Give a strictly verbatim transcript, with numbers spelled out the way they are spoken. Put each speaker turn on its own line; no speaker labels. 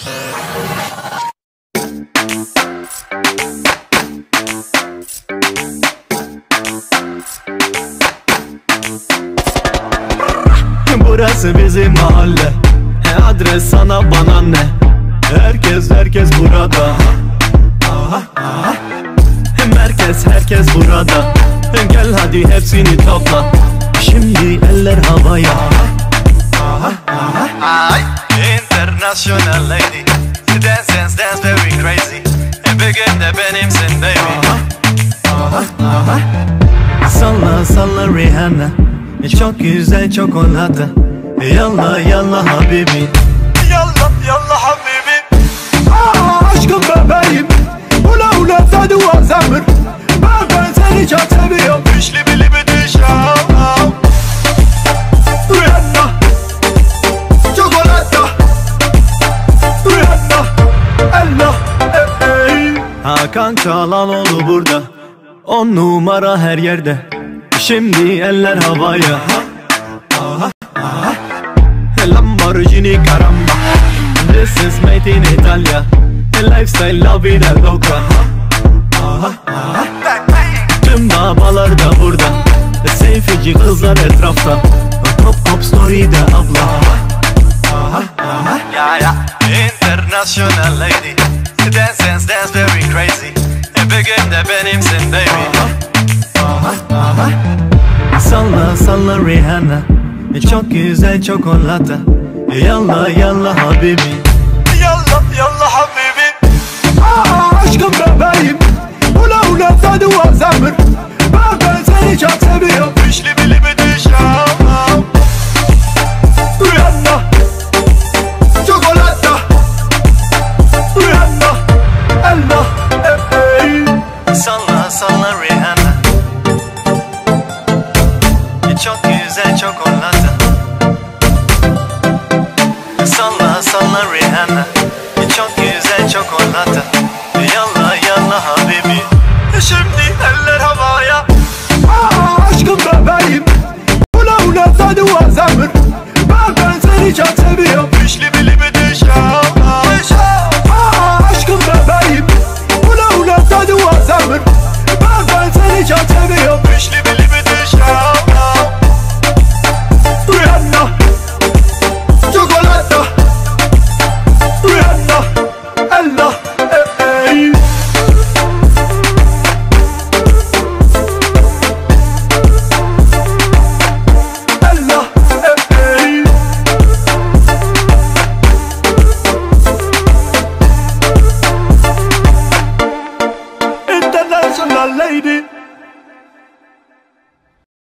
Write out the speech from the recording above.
Burası bizim mahalle, e adres sana bana ne? Herkes herkes burada. Aha, aha. Merkez herkes burada. Gel hadi hepsini topla. Şimdi eller havaya. Aha, aha.
Ay, international lady, dance dance dance very crazy. Bugün de benimsin baby.
Aha, aha. Salla salla Rihanna, çok güzel çikolata. Yalla yalla habibi,
Yalla yalla habibi.
Aa, aşkım bebeğim, ula ula tadı var zamır. Ben ben seni çok seviyorum.
Üçlü bili bir düşam.
Rihanna, çikolata. Rihanna, Allah, ey, ey. Hakan Çalhanoğlu burada, on numara her yerde. Şimdi eller havaya. Aha, aha. Lamborghini caramba, this is made in Italia. Lifestyle la vida loca. Aha, aha. Tüm babalar da burada, seyfici kızlar etrafta. Top top story'de abla. Aha, aha.
Ya ya, international lady, dance dance dance very crazy. Bugün de benimsin baby.
Aha, aha. Salla salla Rihanna, çok güzel çikolata. Yalla yalla habibi,
Yalla yalla habibi.
Aa, aşkım bebeğim, ula ula tadı var zamır. Ben ben seni çok seviyorum.
Üçlü bili bir düşam.
Rihanna, çikolata. Rihanna, Allah, ey, ey.
Salla salla Rihanna, çok güzel çikolata. Salla salla Rihanna, çok güzel çikolata. Yalla yalla habibi, şimdi eller havaya.
Aa, aşkım bebeğim, ula ula tadı var zamır. Ben ben seni çok seviyorum.